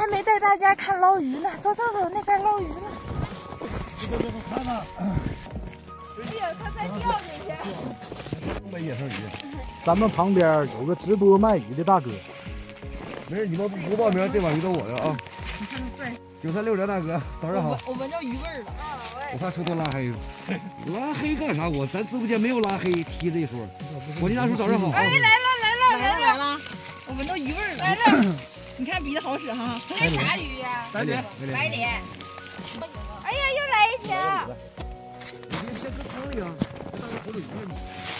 还没带大家看捞鱼呢，走走走，那边捞鱼呢。 这看呢。 对呀，它再掉进去。 东北野生鱼。 咱们旁边有个直播卖鱼的大哥。 没事，你们不报名，这碗鱼都我的啊。936梁大哥，早上好。 我闻着鱼味了。 我看说都拉黑，拉黑干啥？咱直播间没有拉黑提这一说。我跟大叔早上好。 哎，来了！我闻到鱼味了。来这，你看鼻子好使哈。这是啥鱼呀？ 白鲢。 哎呀，又来一条。 你先搁汤里啊，这大个活鱼呢。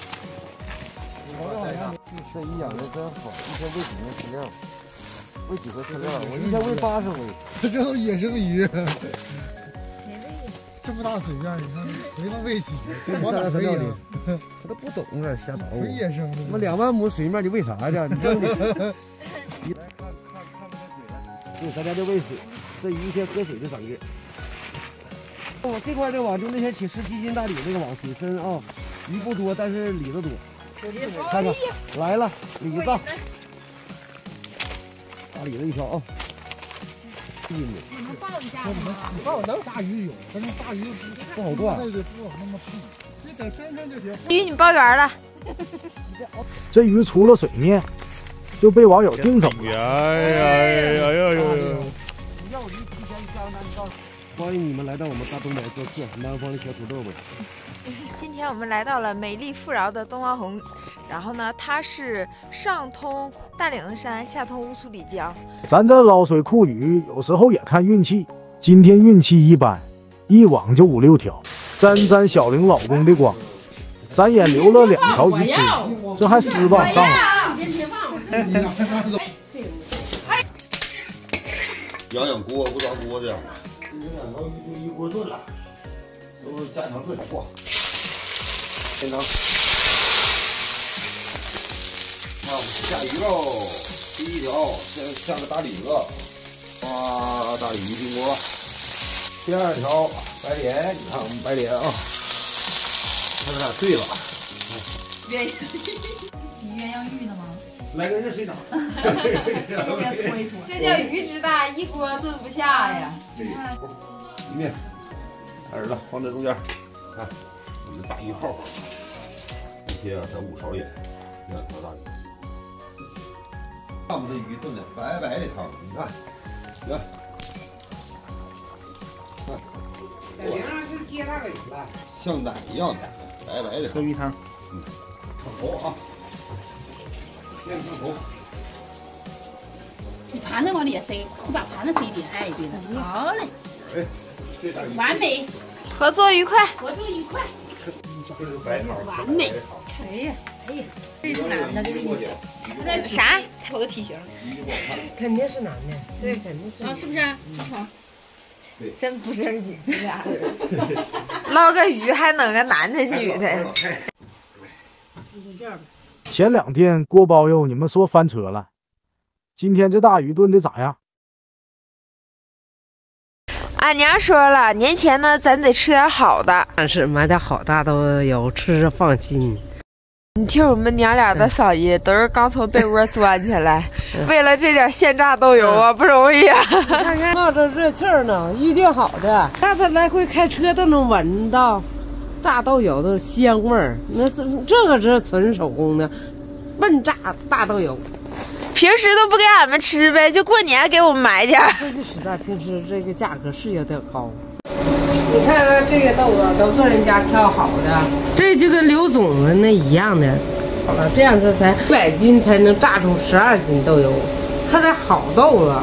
这鱼养的真好，一天喂几年饲料，喂几回饲料，我一天喂80回。 这都野生鱼。这么大水面，你看谁能喂起？我哪可以啊？ 他都不懂啊，瞎捣鼓。 谁野生的？ 他妈2万亩水面，你喂啥去？你这对，咱家就喂水，这鱼一天喝水就长个。哦，这块的网就那天起17斤大鲤那个网，水深啊，鱼不多，但是鲤子多。看看，来了，鲤子，大鲤子一条啊。 你们抱一下。 抱能大鱼有，但是大鱼不好断。 那个不好那么碰，你等身上就行。 鱼你抱圆了。 这鱼出了水面，就被网友订走了。 要鱼提前下单到。欢迎你们来到我们大东北做客，南方的小土豆们。 今天我们来到了美丽富饶的东阿红，然后呢，它是上通大岭子山，下通乌苏里江。 咱这捞水库鱼有时候也看运气，今天运气一般，一网就5、6条，沾小玲老公的光，咱也留了2条鱼吃，这还失望上了。 养锅不砸锅的。 2条鱼就一锅炖了，都是家常炖哇。先尝。那我们下鱼喽，第一条先下个大鲤子，哇，大鲤鱼进锅。第2条白鲢，你看我们白鲢啊，看咱俩对了。 洗鸳鸯浴呢吗？ 来个热水澡。 这叫鱼之大，一锅炖不下呀。 一面，开始了，放在中间。看，我们大鱼泡，一天才5勺盐，2条大鱼。看我们这鱼炖的白白的汤，你看，来，看， 在梁上是接大尾了， 像奶一样的白白的喝鱼汤， 上头啊，先上头。 你盘子往里塞，你把盘子塞里，哎，对了，好嘞， 哎，这大鱼完美， 合作愉快。 合作愉快， 这是白汤， 完美。 哎呀， 这是男的，这是啥？瞅个体型， 肯定是男的，这肯定是啊，是不是？好， 真不正经，这俩人。捞个鱼还弄个男的女的。 前2天锅包肉你们说翻车了，今天这大鱼炖的咋样？ 俺娘说了，年前呢，咱得吃点好的。 但是买点好大都有，吃着放心。 你听我们娘俩的嗓音，都是刚从被窝钻起来，为了这点现榨豆油啊，不容易啊！ 看看冒着热气儿呢，预定好的，下次来回开车都能闻到大豆油的香味儿。那这个是纯手工的，焖炸大豆油。 平时都不给俺们吃呗，就过年给我们买点。 说句实在，平时这个价格是有点高。你看看这个豆子都是人家挑好的，这就跟刘总的那一样的。好了，这样这才100斤才能榨出12斤豆油，它得好豆子。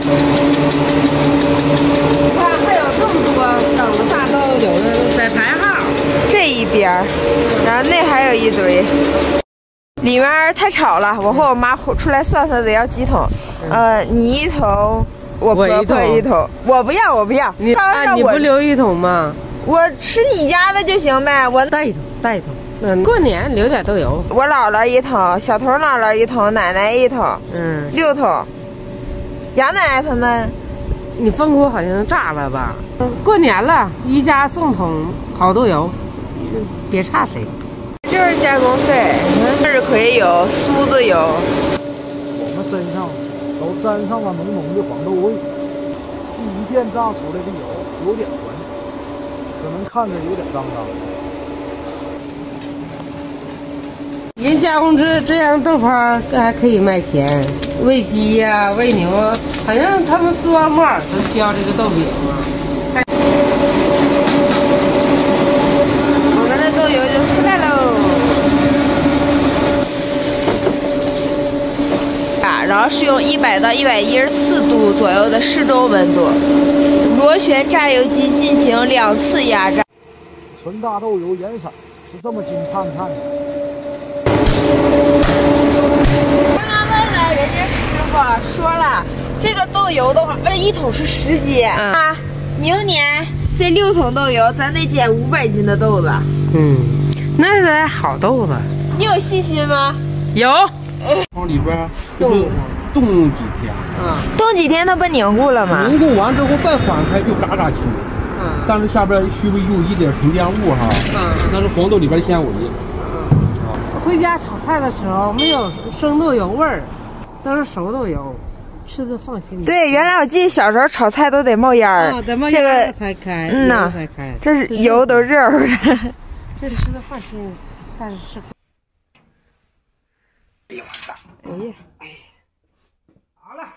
你看还有这么多等着榨豆油的在排号， 这一边，然后那还有一堆。里面太吵了，我和我妈出来算算得要几桶。你1桶，我婆婆1桶，我不要，我不要。 你不留1桶吗？ 我吃你家的就行呗。我带一桶。过年留点豆油。 我姥姥1桶，小童姥姥1桶，奶奶1桶，6桶。杨奶奶他们， 你分锅好像炸了吧？过年了，一家送桶好豆油，别差谁。 就是加工费，日葵油、苏子油。 我们身上都沾上了浓浓的黄豆味。 一遍炸出来的油有点浑，可能看着有点脏脏。 人加工这样豆花还可以卖钱，喂鸡呀、喂牛啊，反正他们做完木耳都需要这个豆饼啊。 我们的豆油就出来喽。然后是用100到114度左右的适中温度，螺旋榨油机进行2次压榨。 纯大豆油颜色是这么金灿灿的。 刚刚问了人家师傅，说了这个豆油的话，1桶是10斤啊。明年这6桶豆油，咱得捡500斤的豆子。 那是好豆子。 你有信心吗？ 有。 往里边冻几天， 冻几天它不凝固了吗？ 凝固完之后再翻开就嘎嘎清。但是下边需不有一点沉淀物哈？那是黄豆里边的纤维。 回家炒菜的时候没有生豆油味儿，都是熟豆油，吃的放心。 对，原来我记得小时候炒菜都得冒烟儿， 得冒烟儿才开，才开。 这是油都热乎的。 这吃的放心，但是是。 哎呀， 好了。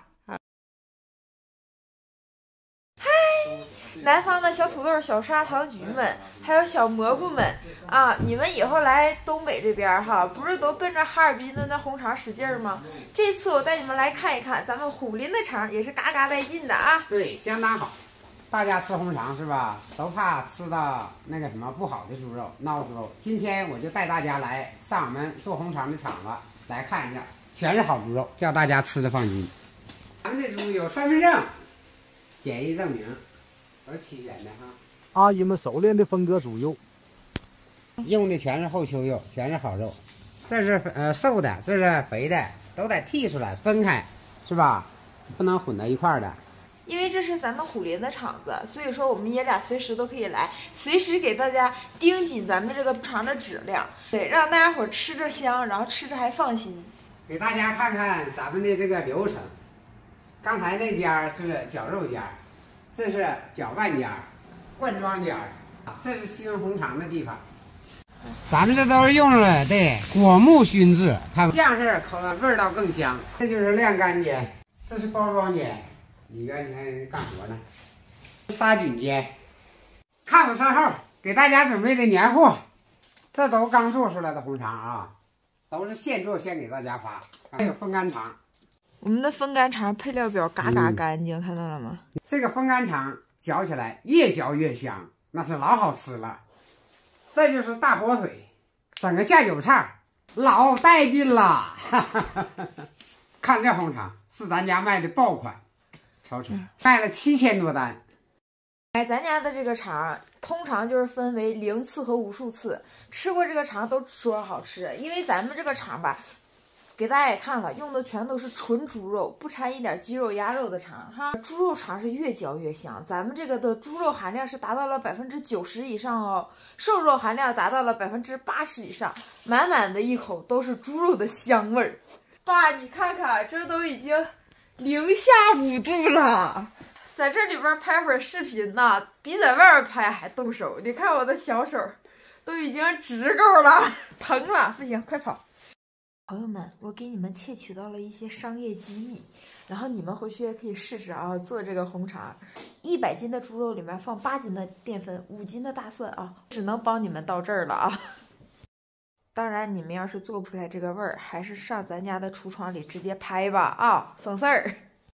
嗨，南方的小土豆、小砂糖橘们，还有小蘑菇们啊！你们以后来东北这边哈，不是都奔着哈尔滨的那红肠使劲儿吗？这次我带你们来看一看咱们虎林的肠，也是嘎嘎带劲的啊！ 对，相当好。大家吃红肠是吧？都怕吃到那个什么不好的猪肉、孬猪肉。今天我就带大家来上我们做红肠的厂子来看一下，全是好猪肉，叫大家吃的放心。咱们的猪有身份证、检疫证明，都是齐全的哈。 阿姨们熟练的分割猪肉， 用的全是后丘肉，全是好肉。这是瘦的，这是肥的，都得剔出来分开，是吧？不能混到一块儿的。 因为这是咱们虎林的厂子，所以说我们爷俩随时都可以来，随时给大家盯紧咱们这个肠的质量，对，让大家伙吃着香，然后吃着还放心。 给大家看看咱们的这个流程。刚才那家是绞肉家，这是搅拌家、灌装家，这是熏红肠的地方。咱们这都是用了对果木熏制，看这样式味道更香。这就是晾干间，这是包装间。里边你看人干活呢，杀菌间，看我身后给大家准备的年货，这都刚做出来的红肠啊，都是现做现给大家发。还有风干肠， 我们的风干肠配料表嘎嘎干净，看到了吗？ 这个风干肠嚼起来越嚼越香，那是老好吃了。这就是大火腿，整个下酒菜老带劲了。看这红肠是咱家卖的爆款。瞧瞧，卖了7000多单。 哎，咱家的这个肠通常就是分为0次和无数次，吃过这个肠都说好吃，因为咱们这个肠吧，给大家也看了，用的全都是纯猪肉，不掺一点鸡肉、鸭肉的肠哈。猪肉肠是越嚼越香，咱们这个的猪肉含量是达到了90%以上哦，瘦肉含量达到了80%以上，满满的一口都是猪肉的香味儿。爸，你看看，这都已经0下5度了，在这里边拍会儿视频呢，比在外边拍还动手。你看我的小手都已经直勾了，疼了，不行，快跑！朋友们，我给你们窃取到了一些商业机密，然后你们回去也可以试试啊，做这个红肠。100斤的猪肉里面放8斤的淀粉，5斤的大蒜啊，只能帮你们到这儿了啊。当然，你们要是做不出来这个味儿，还是上咱家的橱窗里直接拍吧啊，省事儿。